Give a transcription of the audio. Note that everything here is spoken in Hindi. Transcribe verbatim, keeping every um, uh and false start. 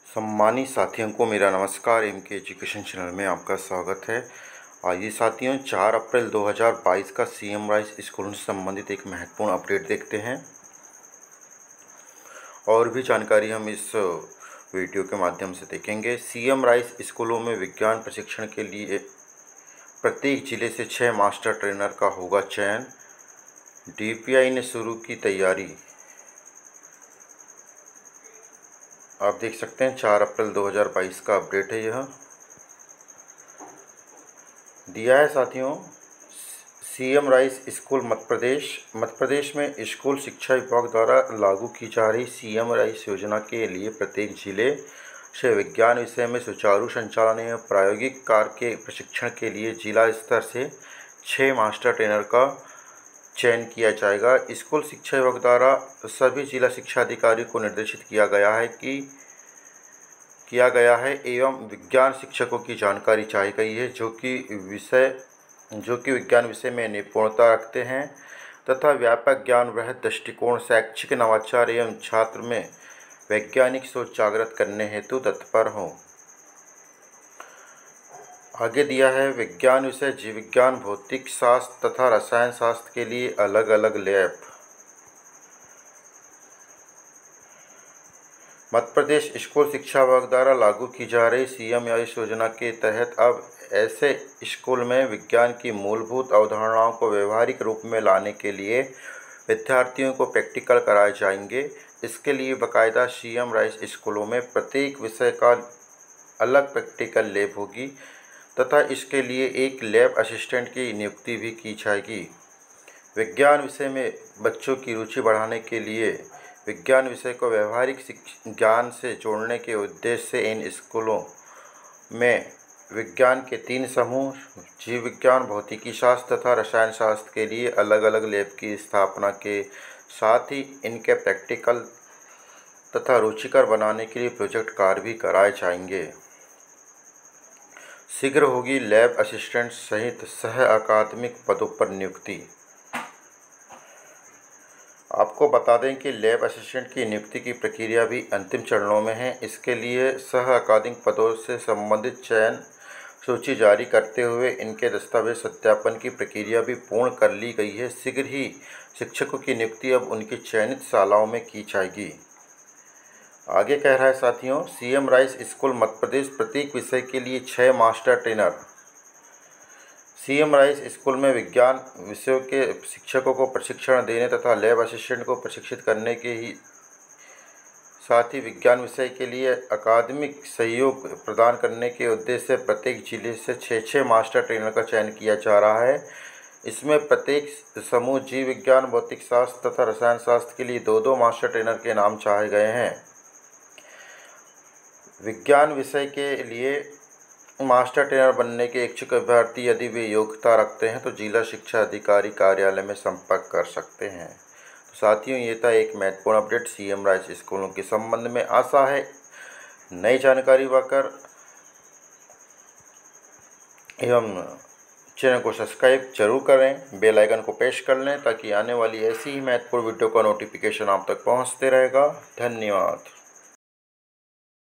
सम्मानित साथियों को मेरा नमस्कार। एम के एजुकेशन चैनल में आपका स्वागत है। आइए साथियों, चार अप्रैल दो हज़ार बाईस का सीएम राइस स्कूलों से संबंधित एक महत्वपूर्ण अपडेट देखते हैं। और भी जानकारी हम इस वीडियो के माध्यम से देखेंगे। सीएम राइस स्कूलों में विज्ञान प्रशिक्षण के लिए प्रत्येक जिले से छः मास्टर ट्रेनर का होगा चयन। डीपीआई ने शुरू की तैयारी। आप देख सकते हैं चार अप्रैल दो हज़ार बाईस का अपडेट है। यह दिया है साथियों, CM rise school Madhya Pradesh Madhya Pradesh में स्कूल शिक्षा विभाग द्वारा लागू की जा रही सीएम राइस योजना के लिए प्रत्येक जिले से विज्ञान विषय में सुचारू संचालन एवं प्रायोगिक कार्य के प्रशिक्षण के लिए जिला स्तर से छः मास्टर ट्रेनर का चयन किया जाएगा। स्कूल शिक्षा विभाग द्वारा सभी जिला शिक्षा अधिकारियों को निर्देशित किया गया है कि किया गया है एवं विज्ञान शिक्षकों की जानकारी चाही गई है जो कि विषय जो कि विज्ञान विषय में निपुणता रखते हैं तथा व्यापक ज्ञान वृहद दृष्टिकोण, शैक्षिक नवाचार एवं छात्र में वैज्ञानिक सोच जागृत करने हेतु तत्पर हों। आगे दिया है, विज्ञान विषय जीव विज्ञान, भौतिक शास्त्र तथा रसायन शास्त्र के लिए अलग अलग लैब। मध्य प्रदेश स्कूल शिक्षा विभाग द्वारा लागू की जा रही सीएम राइस योजना के तहत अब ऐसे स्कूल में विज्ञान की मूलभूत अवधारणाओं को व्यवहारिक रूप में लाने के लिए विद्यार्थियों को प्रैक्टिकल कराए जाएंगे। इसके लिए बाकायदा सीएम राइस स्कूलों में प्रत्येक विषय का अलग प्रैक्टिकल लैब होगी तथा इसके लिए एक लैब असिस्टेंट की नियुक्ति भी की जाएगी। विज्ञान विषय में बच्चों की रुचि बढ़ाने के लिए विज्ञान विषय को व्यवहारिक ज्ञान से जोड़ने के उद्देश्य से इन स्कूलों में विज्ञान के तीन समूह जीव विज्ञान, भौतिकी शास्त्र तथा रसायन शास्त्र के लिए अलग अलग लैब की स्थापना के साथ ही इनके प्रैक्टिकल तथा रुचिकर बनाने के लिए प्रोजेक्ट कार्य भी कराए जाएंगे। शीघ्र होगी लैब असिस्टेंट सहित सह अकादमिक पदों पर नियुक्ति। आपको बता दें कि लैब असिस्टेंट की नियुक्ति की प्रक्रिया भी अंतिम चरणों में है। इसके लिए सह अकादमिक पदों से संबंधित चयन सूची जारी करते हुए इनके दस्तावेज सत्यापन की प्रक्रिया भी पूर्ण कर ली गई है। शीघ्र ही शिक्षकों की नियुक्ति अब उनकी चयनित शालाओं में की जाएगी। आगे कह रहा है साथियों, CM rise school Madhya Pradesh प्रत्येक विषय के लिए छः master trainer. CM rise school में विज्ञान विषयों के शिक्षकों को प्रशिक्षण देने तथा लैब असिस्टेंट को प्रशिक्षित करने के ही साथ ही विज्ञान विषय के लिए अकादमिक सहयोग प्रदान करने के उद्देश्य से प्रत्येक जिले से छः छः मास्टर ट्रेनर का चयन किया जा रहा है। इसमें प्रत्येक समूह जीव विज्ञान, भौतिक शास्त्र तथा रसायन शास्त्र के लिए दो दो मास्टर ट्रेनर के नाम चाहे गए हैं। विज्ञान विषय के लिए मास्टर ट्रेनर बनने के इच्छुक अभ्यर्थी यदि वे योग्यता रखते हैं तो जिला शिक्षा अधिकारी कार्यालय में संपर्क कर सकते हैं। तो साथियों, ये था एक महत्वपूर्ण अपडेट सीएम राइस स्कूलों के संबंध में। आशा है नई जानकारी पाकर एवं चैनल को सब्सक्राइब जरूर करें, बेल आइकन को प्रेस कर लें ताकि आने वाली ऐसी ही महत्वपूर्ण वीडियो का नोटिफिकेशन आप तक पहुंचते रहेगा। धन्यवाद।